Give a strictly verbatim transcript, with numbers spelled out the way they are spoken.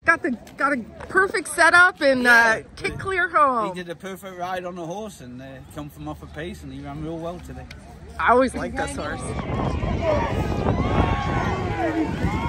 got the got a perfect setup and Yeah, uh, kick clear home. He did a perfect ride on the horse and uh, come from off a pace, and he ran real well today. I always like this horse.